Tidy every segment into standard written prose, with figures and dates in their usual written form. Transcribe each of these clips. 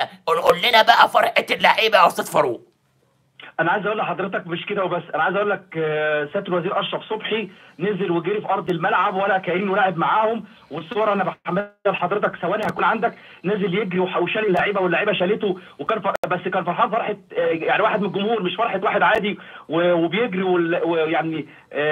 قول لنا بقى فرحه اللعيبه يا استاذ فاروق. انا عايز اقول لحضرتك مش كده وبس، انا عايز اقول لك سياده الوزير اشرف صبحي نزل وجري في ارض الملعب ولا كانه لاعب معاهم، والصور انا بحملها لحضرتك ثواني هتكون عندك. نزل يجري وشال اللعيبه واللعيبه شالته، وكان بس كان فرحان فرحه يعني واحد من الجمهور، مش فرحه واحد عادي وبيجري ويعني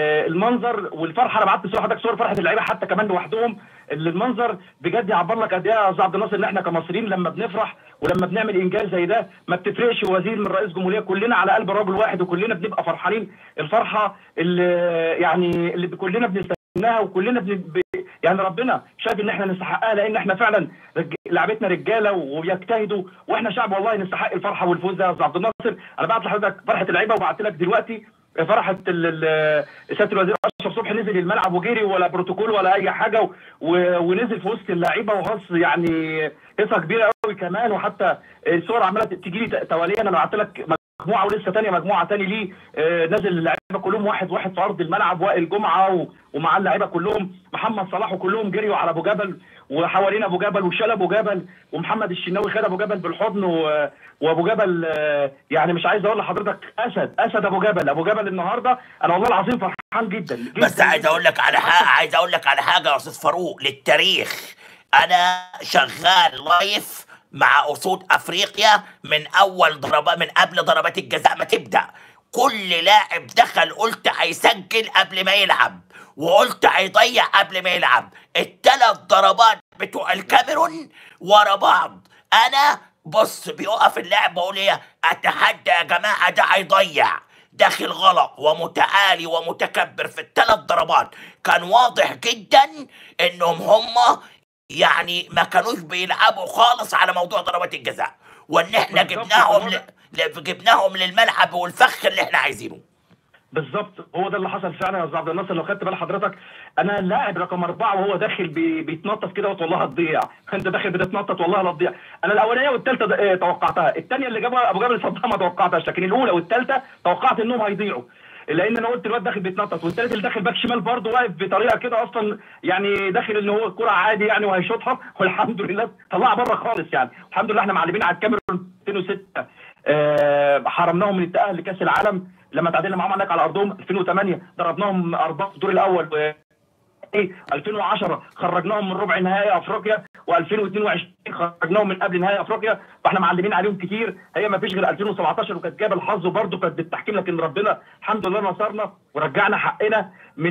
المنظر والفرحه. انا بعت صور حضرتك، صور فرحه اللعيبه حتى كمان لوحدهم. المنظر بجد يعبر لك قد ايه يا استاذ عبد الناصر ان احنا كمصريين لما بنفرح ولما بنعمل انجاز زي ده ما بتفرقش وزير من رئيس جمهوريه، كلنا على قلب رجل واحد وكلنا بنبقى فرحانين. الفرحه اللي يعني اللي كلنا بنستناها وكلنا يعني ربنا شايف ان احنا نستحقها، لان احنا فعلا لعبتنا رجاله وبيجتهدوا، واحنا شعب والله نستحق الفرحه والفوز ده يا استاذ عبد الناصر. انا بعت لحضرتك فرحه اللعيبه وبعت لك دلوقتي فرحه سياده الوزير اشرف صبحي. نزل الملعب وجري ولا بروتوكول ولا اي حاجه ونزل في وسط اللعيبه وهص يعني قصه كبيره قوي كمان. وحتى الصور عماله تجي لي تواليا، انا بعت لك مجموعه ولسه ثانيه مجموعه ثاني ليه. نزل اللعيبه كلهم واحد واحد في ارض الملعب، وائل جمعه ومع اللعيبه كلهم، محمد صلاح، وكلهم جريوا على ابو جبل وحوالين ابو جبل وشال ابو جبل، ومحمد الشناوي خد ابو جبل بالحضن وابو جبل يعني مش عايز اقول لحضرتك اسد ابو جبل. ابو جبل النهارده انا والله العظيم فرحان جدا جدا. بس عايز اقول لك على حاجه يا استاذ فاروق للتاريخ. انا شغال لايف مع اسود افريقيا من اول ضربات، من قبل ضربات الجزاء ما تبدا. كل لاعب دخل قلت هيسجل قبل ما يلعب، وقلت هيضيع قبل ما يلعب. الثلاث ضربات بتوع الكاميرون ورا بعض، انا بص بيقف اللاعب بقول ايه، اتحدى يا جماعه ده هيضيع، داخل غلط ومتعالي ومتكبر في الثلاث ضربات. كان واضح جدا انهم هم يعني ما كانوش بيلعبوا خالص على موضوع ضربات الجزاء، وان احنا جبناهم للملعب والفخ اللي احنا عايزينه. بالظبط هو ده اللي حصل فعلا يا استاذ عبد الناصر. لو خدت بال حضرتك انا اللاعب رقم 4 وهو داخل بيتنطط كده والله هتضيع. انت داخل بتتنطط والله لا تضيع. انا الاولانيه والثالثه توقعتها، الثانيه اللي جابها ابو جبل صدها ما توقعتهاش، لكن الاولى والثالثه توقعت انهم هيضيعوا، لان انا قلت الواد داخل بيتنطط، والثالث اللي داخل باك شمال برضه واقف بطريقه كده اصلا يعني داخل ان هو الكره عادي يعني وهيشوطها، والحمد لله طلعها بره خالص يعني. الحمد لله احنا معلمين على الكاميرون 2006 حرمناهم من التاهل لكاس العالم لما تعادلنا معاهم هناك على ارضهم. 2008 ضربناهم 4 في الدور الاول، 2010 خرجناهم من ربع نهائي افريقيا، و2022 خرجناهم من قبل نهائي افريقيا، فاحنا معلمين عليهم كتير. هي ما فيش غير 2017 وكانت جايبه الحظ برضه كانت بالتحكيم، لكن ربنا الحمد لله نصرنا ورجعنا حقنا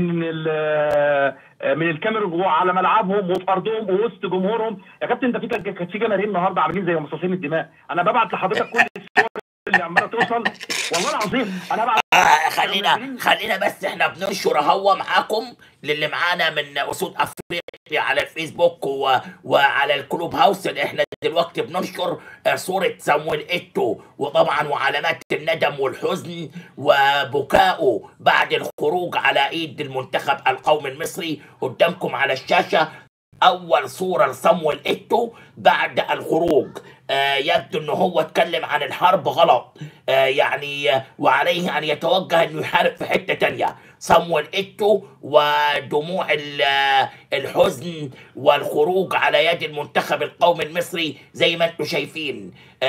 من الكاميرون وعلى ملعبهم وفي ارضهم ووسط جمهورهم. يا كابتن انت كانت في جماهير النهارده عاملين زي مصاصين الدماء. انا ببعت لحضرتك كل الصور اللي عماله توصل والله العظيم. انا ببعت خلينا بس احنا بننشر هوا معاكم للي معانا من اسود افريقيا على الفيسبوك وعلى الكلوب هاوس. احنا دلوقتي بننشر صورة صامويل ايتو، وطبعا وعلامات الندم والحزن وبكائه بعد الخروج على ايد المنتخب القومي المصري. قدامكم على الشاشة اول صورة لصامويل ايتو بعد الخروج. يبدو انه هو اتكلم عن الحرب غلط، يعني وعليه ان يتوجه انه يحارب في حتة تانية. صامويل ايتو ودموع الحزن والخروج على يد المنتخب القومي المصري زي ما انتم شايفين.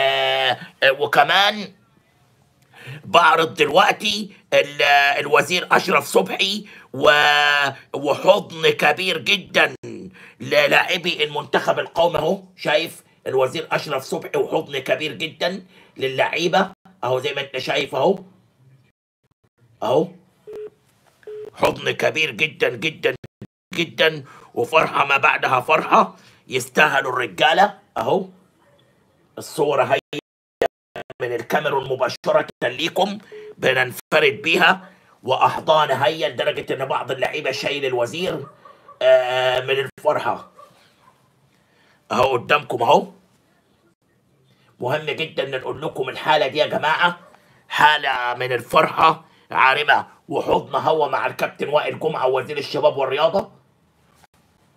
وكمان بعرض دلوقتي الوزير اشرف صبحي وحضن كبير جدا للاعبي المنتخب القومي. اهو شايف الوزير اشرف صبحي وحضن كبير جدا للعيبه اهو زي ما انت شايف اهو حضن كبير جدا جدا جدا، وفرحه ما بعدها فرحه. يستاهلوا الرجاله. اهو الصوره هي من الكاميرون مباشره ليكم بننفرد بيها، واحضان هي لدرجه ان بعض اللعيبه شايل الوزير من الفرحه. اهو قدامكم اهو. مهم جدا نقول لكم الحاله دي يا جماعه حاله من الفرحه عارمه، وحضن هو مع الكابتن وائل جمعه وزير الشباب والرياضه.